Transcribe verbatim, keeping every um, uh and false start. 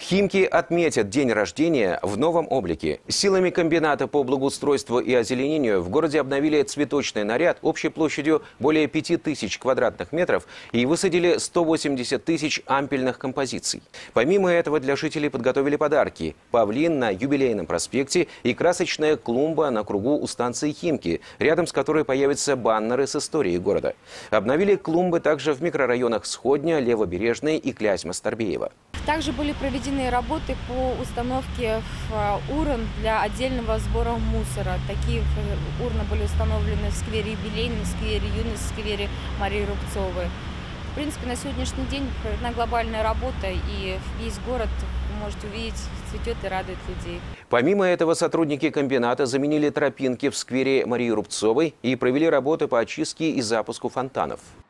Химки отметят день рождения в новом облике. Силами комбината по благоустройству и озеленению в городе обновили цветочный наряд общей площадью более пяти тысяч квадратных метров и высадили сто восемьдесят тысяч ампельных композиций. Помимо этого для жителей подготовили подарки: павлин на Юбилейном проспекте и красочная клумба на кругу у станции Химки, рядом с которой появятся баннеры с историей города. Обновили клумбы также в микрорайонах Сходня, Левобережный и Клязьма-Старбеево. Также были проведены работы по установке урн для отдельного сбора мусора. Такие урны были установлены в сквере Юбилейном, в сквере Юность, в сквере Марии Рубцовой. В принципе, на сегодняшний день проведена глобальная работа, и весь город, вы можете увидеть, цветет и радует людей. Помимо этого, сотрудники комбината заменили тропинки в сквере Марии Рубцовой и провели работы по очистке и запуску фонтанов.